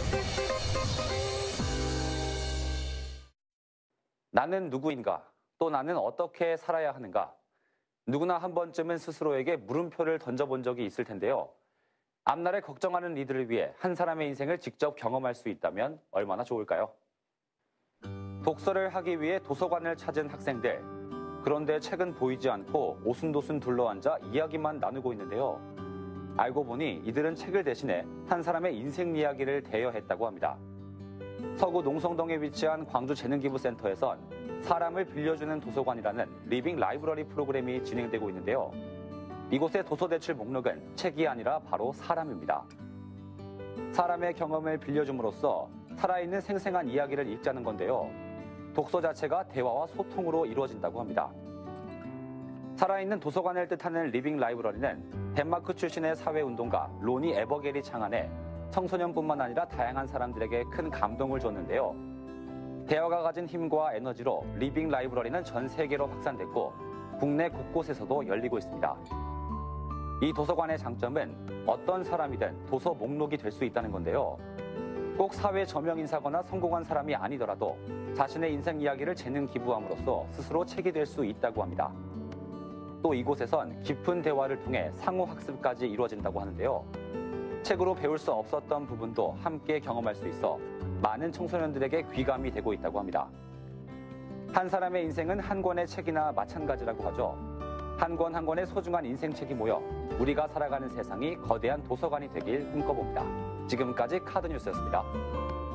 나는 누구인가? 또 나는 어떻게 살아야 하는가? 누구나 한 번쯤은 스스로에게 물음표를 던져본 적이 있을 텐데요. 앞날에 걱정하는 이들을 위해 한 사람의 인생을 직접 경험할 수 있다면 얼마나 좋을까요? 독서를 하기 위해 도서관을 찾은 학생들. 그런데 책은 보이지 않고 오순도순 둘러앉아 이야기만 나누고 있는데요. 알고 보니 이들은 책을 대신해 한 사람의 인생 이야기를 대여했다고 합니다. 서구 농성동에 위치한 광주재능기부센터에선 사람을 빌려주는 도서관이라는 리빙 라이브러리 프로그램이 진행되고 있는데요. 이곳의 도서 대출 목록은 책이 아니라 바로 사람입니다. 사람의 경험을 빌려줌으로써 살아있는 생생한 이야기를 읽자는 건데요. 독서 자체가 대화와 소통으로 이루어진다고 합니다. 살아있는 도서관을 뜻하는 리빙 라이브러리는 덴마크 출신의 사회운동가 로니 에버겔이 창안해 청소년뿐만 아니라 다양한 사람들에게 큰 감동을 줬는데요. 대화가 가진 힘과 에너지로 리빙 라이브러리는 전 세계로 확산됐고 국내 곳곳에서도 열리고 있습니다. 이 도서관의 장점은 어떤 사람이든 도서 목록이 될 수 있다는 건데요. 꼭 사회 저명인사거나 성공한 사람이 아니더라도 자신의 인생 이야기를 재능 기부함으로써 스스로 책이 될 수 있다고 합니다. 또 이곳에선 깊은 대화를 통해 상호 학습까지 이루어진다고 하는데요. 책으로 배울 수 없었던 부분도 함께 경험할 수 있어 많은 청소년들에게 귀감이 되고 있다고 합니다. 한 사람의 인생은 한 권의 책이나 마찬가지라고 하죠. 한 권 한 권의 소중한 인생책이 모여 우리가 살아가는 세상이 거대한 도서관이 되길 꿈꿔봅니다. 지금까지 카드뉴스였습니다.